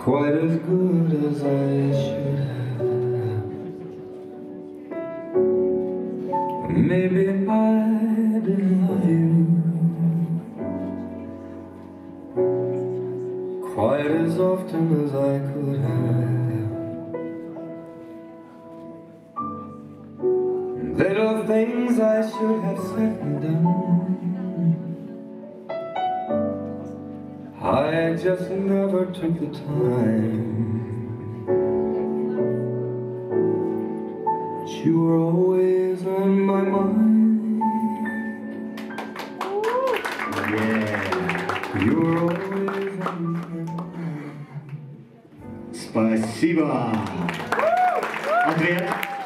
quite as good as I should have. Maybe I didn't love you quite as often as I could have. There are things I should have said and done, I just never took the time. But you were always on my mind. Yeah. You were always on my mind. Спасибо. Ответ.